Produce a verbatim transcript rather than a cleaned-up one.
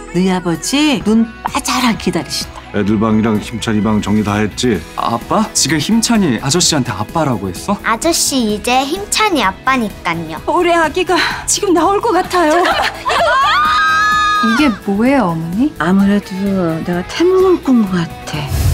너희 아버지 눈 빠자라 기다리신다. 애들 방이랑 힘찬이 방 정리 다 했지? 아빠? 지금 힘찬이 아저씨한테 아빠라고 했어? 아저씨 이제 힘찬이 아빠니깐요. 우리 아기가 지금 나올 것 같아요. 이게 뭐예요, 어머니? 아무래도 내가 태몽을 꾼 것 같아.